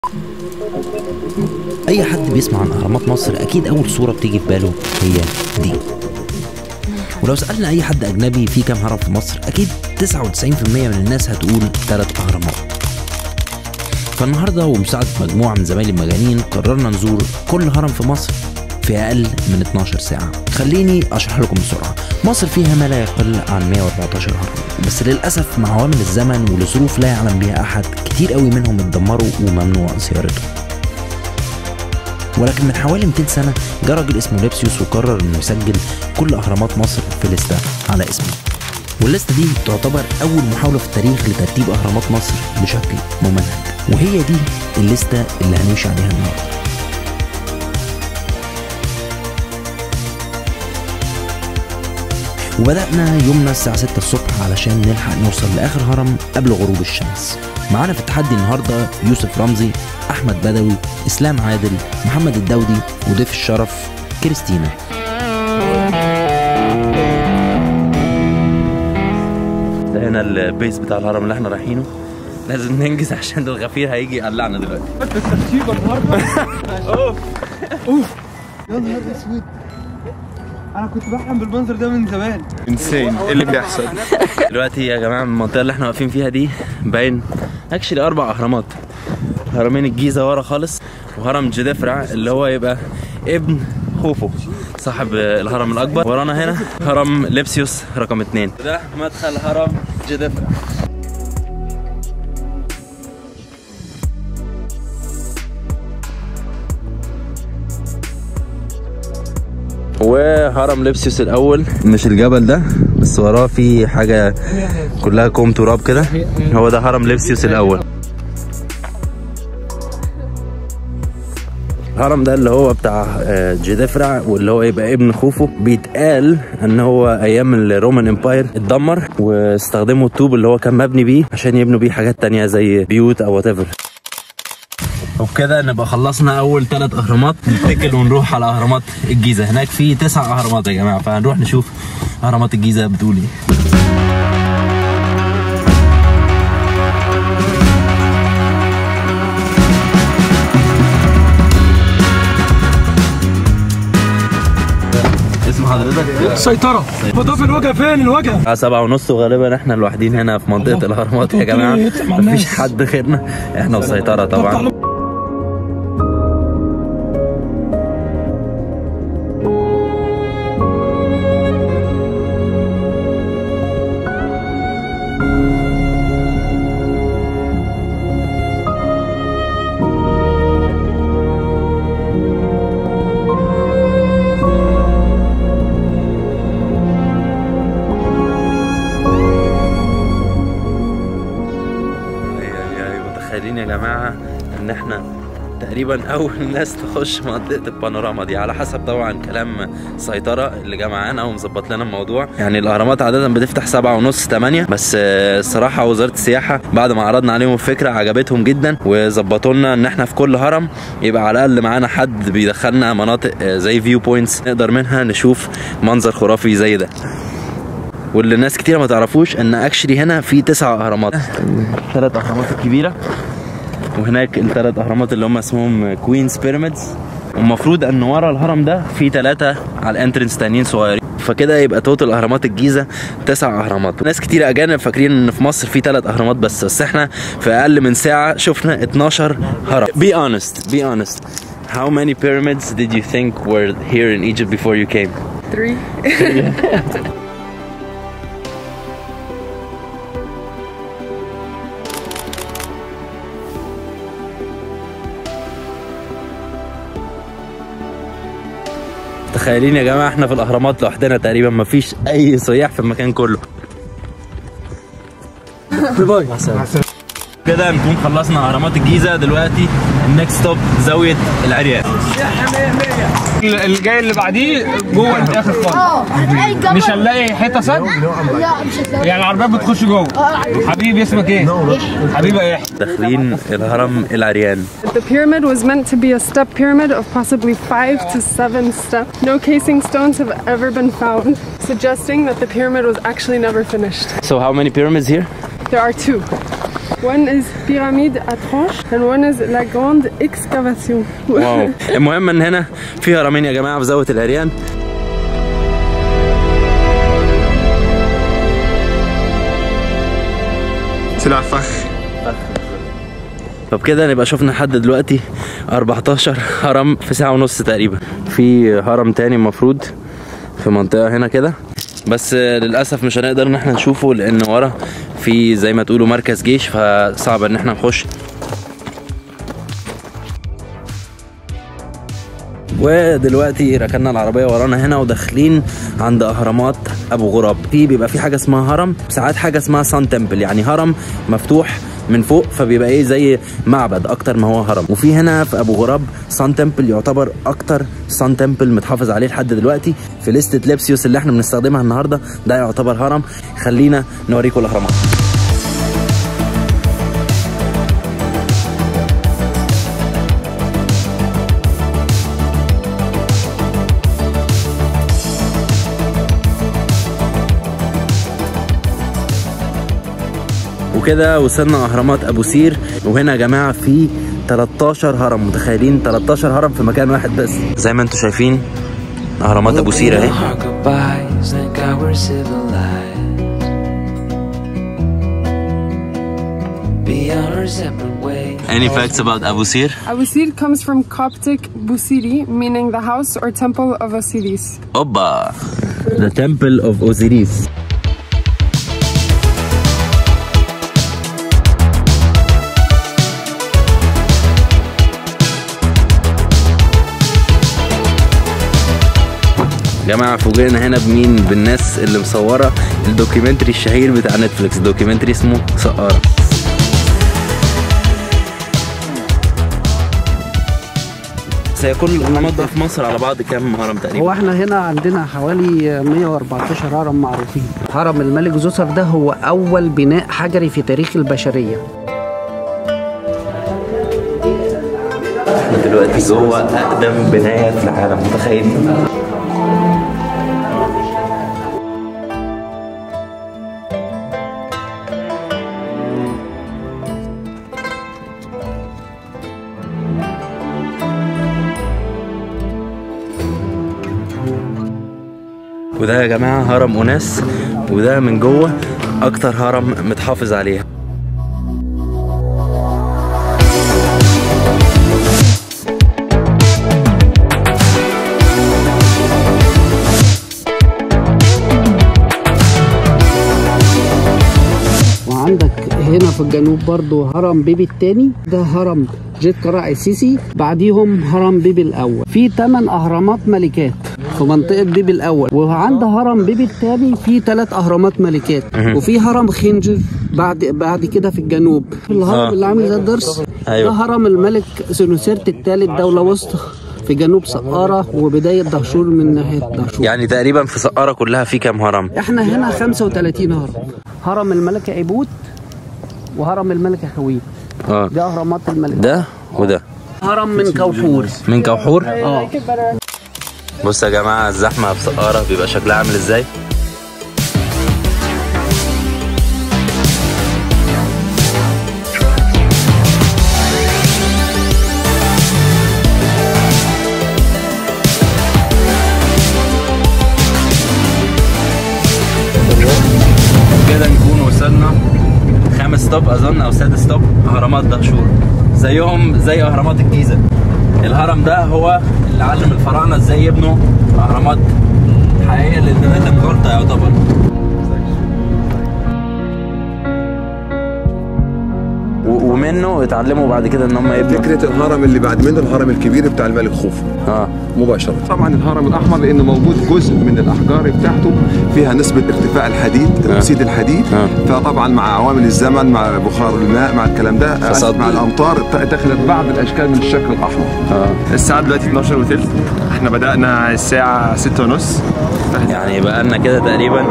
اي حد بيسمع عن اهرامات مصر اكيد اول صورة بتيجي في باله هي دي. ولو سألنا اي حد اجنبي في كام هرم في مصر اكيد 99% من الناس هتقول 3 اهرامات. فالنهارده ومساعدة مجموعة من زمايلي المجانين قررنا نزور كل هرم في مصر في اقل من 12 ساعة. خليني اشرح لكم بسرعة. مصر فيها ما لا يقل عن 114 هرم، بس للاسف مع عوامل الزمن ولظروف لا يعلم بها احد كتير قوي منهم اتدمروا وممنوع زيارتهم. ولكن من حوالي 200 سنة جه راجل اسمه ليبسيوس وقرر انه يسجل كل اهرامات مصر في لستة على اسمه. والليستة دي تعتبر اول محاولة في التاريخ لترتيب اهرامات مصر بشكل ممنهج، وهي دي الليستة اللي هنمشي عليها النهارده. وبدأنا يومنا الساعة 6 الصبح علشان نلحق نوصل لآخر هرم قبل غروب الشمس. معانا في التحدي النهارده يوسف رمزي، أحمد بدوي، إسلام عادل، محمد الدودي، وضيف الشرف كريستينا. ده هنا البيس بتاع الهرم اللي احنا رايحينه، لازم ننجز عشان الغفير هيجي يقلعنا دلوقتي. الترتيب النهارده اوف اوف يا نهار اسود، انا كنت بحلم بالمنظر ده من زمان. انسان ايه اللي بيحصل دلوقتي يا جماعه؟ المنطقه اللي احنا واقفين فيها دي باين اكشلي 4 اهرامات. هرمين الجيزه ورا خالص، وهرم جدفرع اللي هو يبقى ابن خوفو صاحب الهرم الاكبر. ورانا هنا هرم ليبسيوس رقم 2، ده مدخل هرم جدفرع. وهرم ليبسيوس الاول، مش الجبل ده بس وراه في حاجه كلها كوم تراب كده، هو ده هرم ليبسيوس الاول. الهرم ده اللي هو بتاع جدفرع واللي هو يبقى ابن خوفو. بيتقال ان هو ايام الرومان امباير اتدمر واستخدموا الطوب اللي هو كان مبني بيه عشان يبنوا بيه حاجات تانية زي بيوت او وات ايفر. وبكده نبقى خلصنا اول 3 اهرامات، نتكل ونروح على اهرامات الجيزه. هناك في 9 اهرامات يا جماعه، فهنروح نشوف اهرامات الجيزه بتقول ايه. اسم حضرتك؟ سيطرة. فضاء في الوجه، فين الوجه؟ 7:30 وغالبا احنا الوحيدين هنا في منطقه الاهرامات يا جماعه، مفيش حد غيرنا احنا وسيطرة طبعا. متخيلين يا جماعه ان احنا تقريبا اول ناس تخش منطقه البانوراما دي، على حسب طبعا كلام سيطره اللي جه معانا ومظبط لنا الموضوع. يعني الاهرامات عاده بتفتح 7:30 8، بس الصراحه وزاره السياحه بعد ما عرضنا عليهم الفكره عجبتهم جدا وظبطوا لنا ان احنا في كل هرم يبقى على الاقل معانا حد بيدخلنا مناطق زي فيو بوينتس نقدر منها نشوف منظر خرافي زي ده. واللي الناس كتير ما تعرفوش ان اكشلي هنا في 9 اهرامات، 3 اهرامات الكبيره وهناك ال3 اهرامات اللي هم اسمهم كوينز بيراميدز، والمفروض ان ورا الهرم ده في 3 على الانترنس تانيين صغيرين، فكده يبقى توتال اهرامات الجيزه 9 اهرامات. ناس كتير اجانب فاكرين ان في مصر في 3 اهرامات بس احنا في اقل من ساعه شفنا 12 هرم. Be honest. How many pyramids did you think were here in Egypt before you came? 3. تخيلين يا جماعه احنا في الاهرامات لوحدنا تقريبا، مفيش اي سياح في المكان كله. باي كده نكون خلصنا اهرامات الجيزه. دلوقتي النكست ستوب زاويه العريان. الجاي اللي بعديه جوه الاخر خالص، مش هنلاقي حته سد. لا مش هتلاقي، يعني العربيات بتخش جوه. حبيبي اسمك ايه؟ حبيبه ايه؟ داخلين الهرم العريان. The pyramid was meant to be a step pyramid of possibly 5 to 7 steps. No casing stones have ever been found, suggesting that the pyramid was actually never finished. So how many pyramids here? There are 2. One is pyramide à tranche and one is la grande excavation. واو. المهم ان هنا في هرمين يا جماعه في زاويه العريان. سلع فخ. طب كده نبقى شفنا لحد دلوقتي 14 هرم في ساعه ونص تقريبا. في هرم تاني المفروض في منطقه هنا كده، بس للاسف مش هنقدر ان احنا نشوفه لان ورا في زي ما تقولوا مركز جيش، فصعب ان احنا نخش. ودلوقتي ركننا العربيه ورانا هنا وداخلين عند اهرامات ابو غراب. بيبقى في حاجه اسمها هرم، ساعات حاجه اسمها سان تمبل، يعني هرم مفتوح من فوق فبيبقى ايه زي معبد اكتر ما هو هرم. وفي هنا في ابو غراب سان تمبل يعتبر اكتر سان تمبل متحافظ عليه لحد دلوقتي في لستة لبسيوس اللي احنا بنستخدمها النهارده. ده يعتبر هرم. خلينا نوريكم الاهرامات. وكده وصلنا اهرامات ابو سير. وهنا يا جماعه في 13 هرم، متخيلين 13 هرم في مكان واحد بس. زي ما انتم شايفين اهرامات ابو سير اهي. Any facts about Abu Sir? Abu Sir comes from Coptic Busiri, meaning the house or temple of Osiris. Oba! The temple of Osiris. جماعة فوجئنا هنا بمين؟ بالناس اللي مصورة الدوكيومنتري الشهير بتاع نتفليكس، دوكيومنتري اسمه سقارة. سيكون الأهرامات في مصر على بعض كام هرم تقريبا؟ هو احنا هنا عندنا حوالي 114 هرم معروفين. هرم الملك زوسر ده هو أول بناء حجري في تاريخ البشرية. احنا دلوقتي جوه أقدم بناية في العالم، متخيلين؟ وده يا جماعة هرم أوناس، وده من جوه أكتر هرم متحافظ عليه. وعندك هنا في الجنوب برضو هرم بيبي الثاني، ده هرم جيت قراع السيسي، بعديهم هرم بيبي الأول. في 8 أهرامات ملكات في منطقة بيبي الأول، وعند هرم بيبي الثاني في 3 أهرامات ملكات، وفي هرم خنجر بعد كده في الجنوب. الهرم اللي عامل زي الدرس ده هرم الملك سنوسرت الثالث، دولة وسطى في جنوب سقارة وبداية دهشور من ناحية دهشور. يعني تقريبا في سقارة كلها في كام هرم؟ احنا هنا 35 هرم. هرم الملكة عبود وهرم الملكة خويت. ده أهرامات الملك. ده وده هرم من كوحور. من كوحور؟ بصوا يا جماعة الزحمة في سقارة بيبقى شكلها عامل ازاي؟ كده نكون وصلنا 5 ستوب اظن او 6 ستوب اهرامات دهشور، زيهم زي اهرامات الجيزه. الهرم ده هو اللي علم الفراعنه ازاي يبنوا اهرامات حقيقيه، لان ده كان غلطه يعتبر. ومنه اتعلموا بعد كده ان هم يبنوا فكره الهرم اللي بعد منه الهرم الكبير بتاع الملك خوفو مباشره. طبعا الهرم الاحمر لانه موجود جزء من الاحجار بتاعته فيها نسبه ارتفاع الحديد، اكسيد الحديد، فطبعا مع عوامل الزمن مع بخار الماء مع الكلام ده مع الامطار دخلت بعض الاشكال من الشكل الاحمر. الساعه دلوقتي 12:03، احنا بدانا الساعه 6:30، يعني بقى لنا كده تقريبا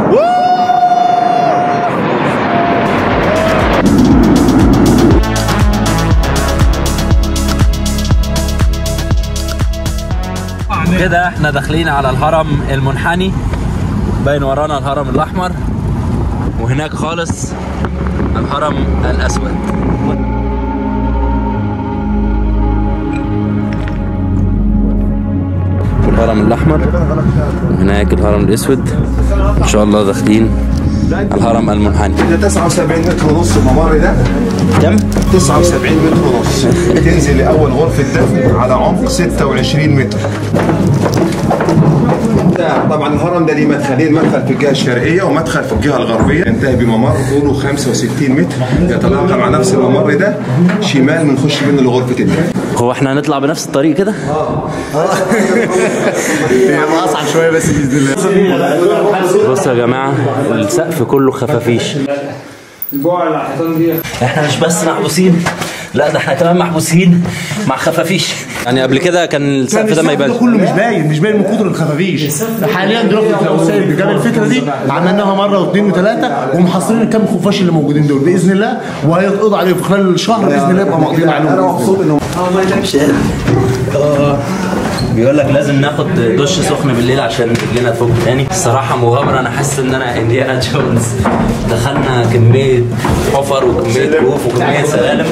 كده. احنا داخلين على الهرم المنحني، باين ورانا الهرم الاحمر. وهناك خالص الهرم الأسود. والهرم الأحمر، وهناك الهرم الأسود. إن شاء الله داخلين الهرم المنحني. ده 79 متر ونص الممر ده. كم؟ 79 متر ونص. تنزل لأول غرفة دفن على عمق 26 متر. طبعا الهرم ده ليه مدخلين، مدخل في الجهه الشرقيه ومدخل في الجهه الغربيه، ينتهي بممر طوله 65 متر يتلاقى مع نفس الممر ده شمال بنخش منه لغرفه الدفن. هو احنا هنطلع بنفس الطريق كده؟ هي اصعب شويه بس باذن الله. بصوا يا جماعه السقف كله خفافيش. احنا مش بس محبوسين، لا ده احنا كمان محبوسين مع خفافيش. يعني قبل كده كان السقف ده ما يبانش، كله مش باين من كتر الخفافيش. حاليا دلوقتي لو سايب جاب الفكره دي عملناها مره واثنين وثلاثه ومحصلين الكام خفاش اللي موجودين دول باذن الله، وهيتقضى عليهم في خلال الشهر باذن الله يبقى مقضيين عليهم. انا مبسوط انهم ما ينامش. بيقول لك لازم ناخد دش سخن بالليل عشان رجلنا تفك تاني. الصراحه مغامره، انا حاسس ان انا انديانا جونز. دخلنا كميه حفر وكميه كهوف وكميه سلالم.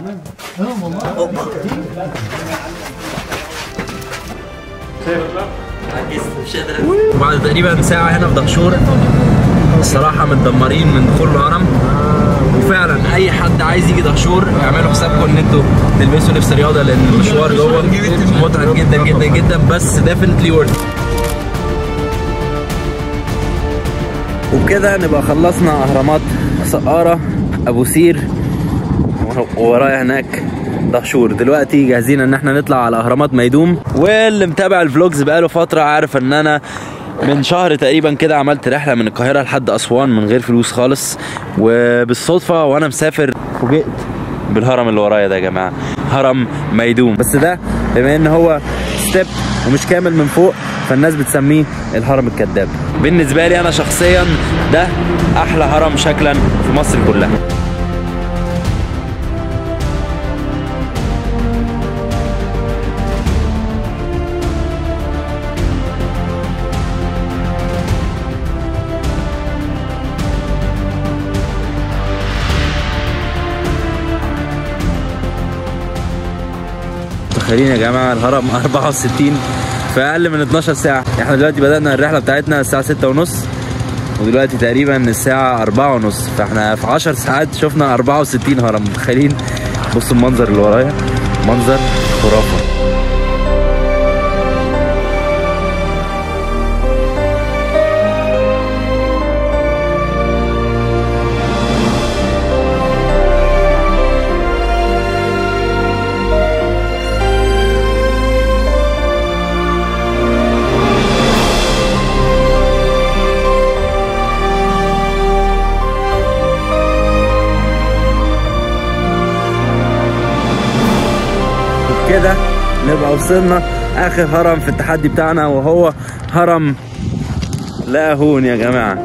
وبعد تقريبا ساعه هنا في دهشور الصراحه متدمرين من دخول الهرم. وفعلا اي حد عايز يجي دهشور اعملوا حسابكم ان انتوا تلبسوا لبس رياضه، لان المشوار جوه متعب جدا جدا جدا، بس ديفنتلي ورث. وبكده نبقى خلصنا اهرامات سقاره، ابو سير، وورايا هناك دهشور. دلوقتي جاهزين ان احنا نطلع على اهرامات ميدوم. واللي متابع الفلوجز بقاله فتره عارف ان انا من شهر تقريبا كده عملت رحله من القاهره لحد اسوان من غير فلوس خالص، وبالصدفه وانا مسافر فوجئت بالهرم اللي ورايا ده يا جماعه، هرم ميدوم. بس ده بما ان هو ستيب ومش كامل من فوق فالناس بتسميه الهرم الكذاب. بالنسبه لي انا شخصيا ده احلى هرم شكلا في مصر كلها. متخيلين يا جماعه الهرم 64 في اقل من 12 ساعه. احنا دلوقتي بدانا الرحله بتاعتنا الساعه 6:30 ودلوقتي تقريبا الساعه 4:30، فاحنا في 10 ساعات شفنا 64 هرم. متخيلين؟ بصوا المنظر اللي ورايا، منظر خرافه. كده نبقى وصلنا اخر هرم في التحدي بتاعنا، وهو هرم لاهون يا جماعه.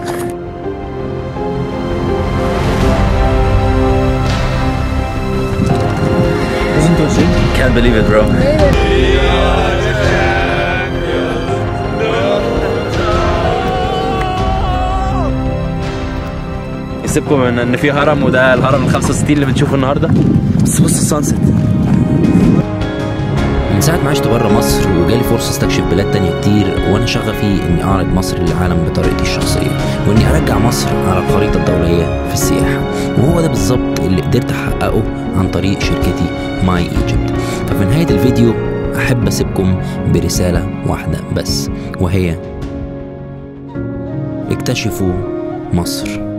Can't believe it, bro. يسيبكم من ان في هرم، وده الهرم ال 65 اللي بنشوفه النهارده. بس بص السانسيت. من ساعة ما عشت بره مصر وجالي فرصة استكشف بلاد تانية كتير، وانا شغفي اني اعرض مصر للعالم بطريقتي الشخصية، واني ارجع مصر على الخريطة الدولية في السياحة. وهو ده بالظبط اللي قدرت احققه عن طريق شركتي ماي ايجيبت. ففي نهاية الفيديو احب اسيبكم برسالة واحدة بس، وهي اكتشفوا مصر.